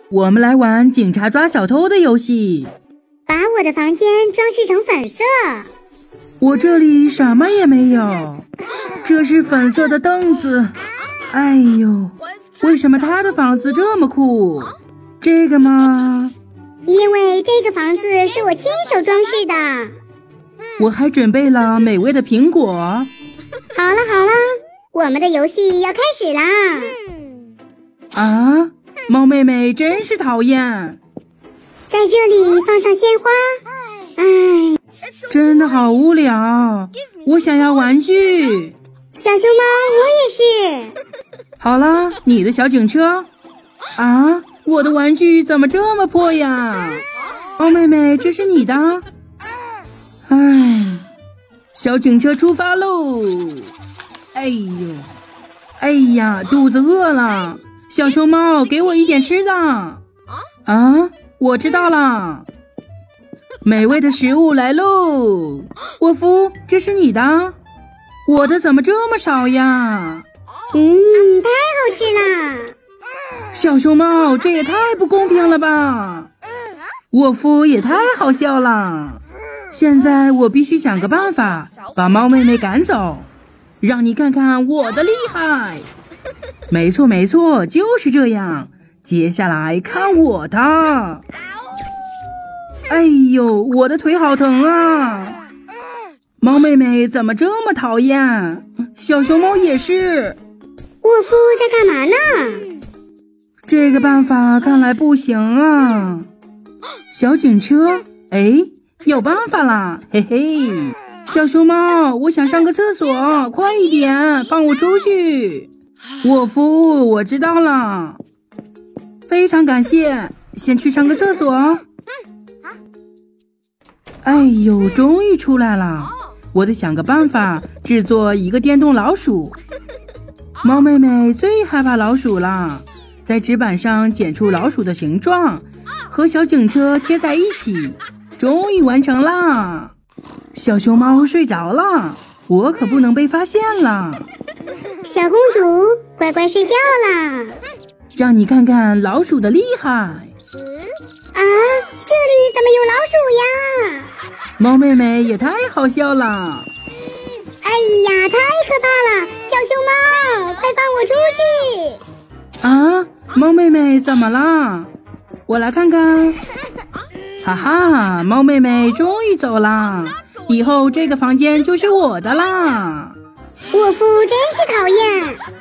我们来玩警察抓小偷的游戏。 把我的房间装饰成粉色。 我这里什么也没有，这是粉色的凳子。哎呦，为什么他的房子这么酷？这个吗？ 因为这个房子是我亲手装饰的。 我还准备了美味的苹果。 好了，我们的游戏要开始啦！ 啊，猫妹妹真是讨厌。 在这里放上鲜花。哎， 真的好无聊，我想要玩具。 小熊猫，我也是。 好了，你的小警车。啊，我的玩具怎么这么破呀？猫妹妹，这是你的。哎，小警车出发喽！哎呦，哎呀，肚子饿了。小熊猫，给我一点吃的。啊，我知道了。美味的食物来喽！沃夫，这是你的。我的怎么这么少呀？ 太好吃了。 小熊猫，这也太不公平了吧！沃夫也太好笑了。现在我必须想个办法把猫妹妹赶走，让你看看我的厉害。没错，就是这样。接下来看我的。哎呦，我的腿好疼啊！猫妹妹怎么这么讨厌？小熊猫也是。 沃夫在干嘛呢？ 这个办法看来不行啊。小警车，哎，有办法啦，嘿嘿。小熊猫，我想上个厕所，快一点，放我出去。沃夫，我知道了。非常感谢，先去上个厕所。哎呦，终于出来了！我得想个办法制作一个电动老鼠。猫妹妹最害怕老鼠了，在纸板上剪出老鼠的形状，和小警车贴在一起，终于完成啦！小熊猫睡着了，我可不能被发现了。 小公主，乖乖睡觉啦！ 让你看看老鼠的厉害。 啊，这里怎么有老鼠呀？ 猫妹妹也太好笑了。 哎呀，太可怕了！小熊猫，快放我出去！ 啊，猫妹妹怎么了？我来看看。哈哈，猫妹妹终于走了，以后这个房间就是我的啦。 沃夫真是讨厌。